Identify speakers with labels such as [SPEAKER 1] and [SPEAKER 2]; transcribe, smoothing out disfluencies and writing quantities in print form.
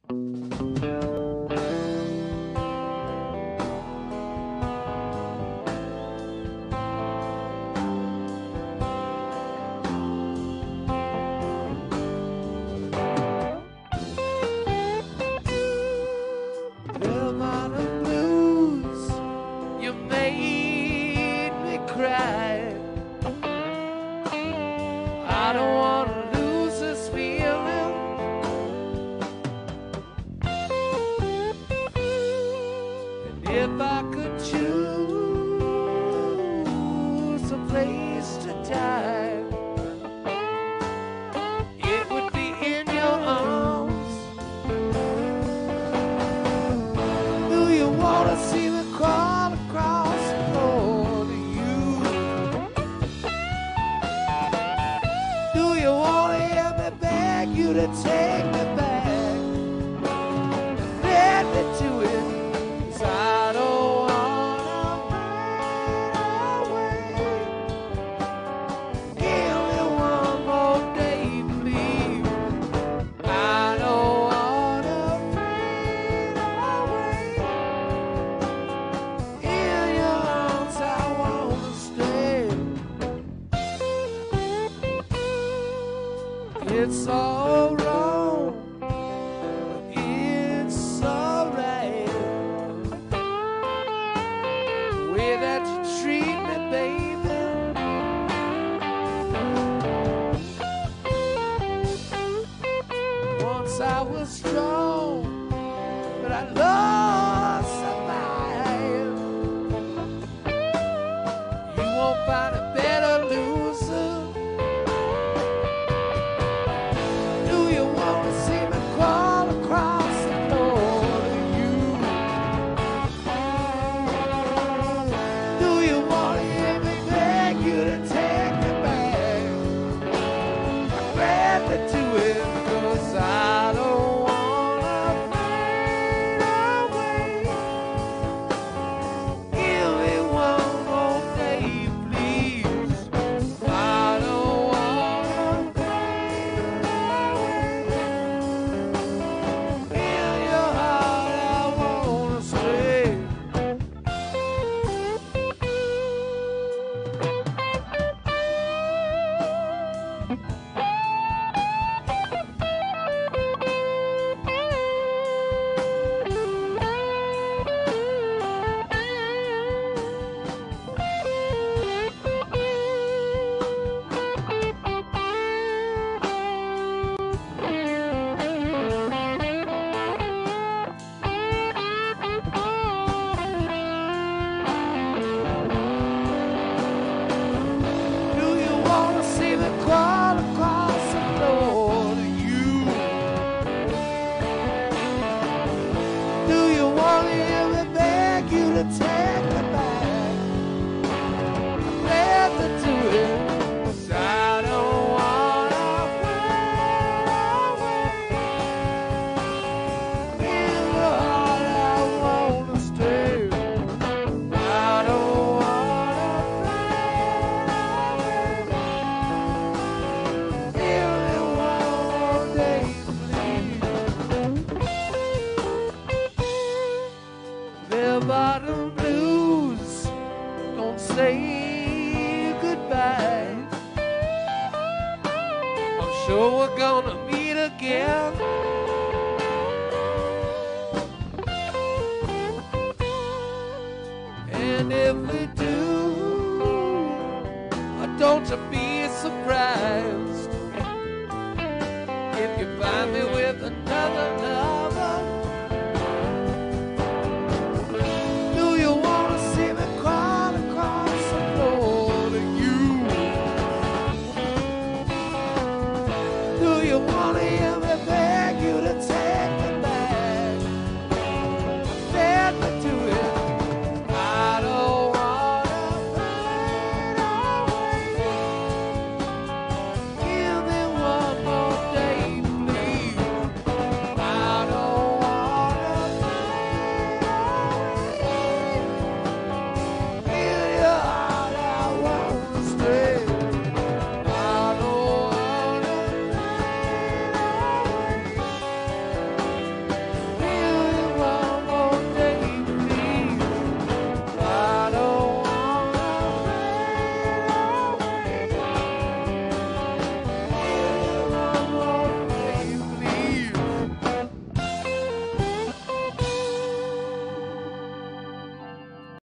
[SPEAKER 1] I don't want to lose this feeling. And if I could choose a place to die, it would be in your arms. Do you want to see me crawl across the floor to you? Do you want to hear me beg you to take me back? Let me do it, 'cause I don't wanna fade away. Give me one more day, please. I don't wanna fade away. In your arms I wanna stay. It's all wrong, but it's alright. The way that you treat me, baby. Once I was strong, but I lost my mind. You won't find a better loser. Do you want to see me crawl across the floor to you? Do you want to hear me beg you to take me back? I'm glad to do it, 'cause I don't wanna fade away. Give me one more day, please. I don't wanna fade away. In your heart I wanna stay. Do you wanna see me crawl across the floor to you? Do you wanna hear me beg you to take me back? I'm glad to do it, 'cause I don't wanna fade away. In your heart I wanna stay. I don't wanna fade away. Give me one more day, please. Bell-bottom blues don't say goodbye. I'm sure we're gonna meet again. And if we do, don't you be surprised if you find me with another lover. Do you wanna see me crawl across the floor to you? Do you wanna hear me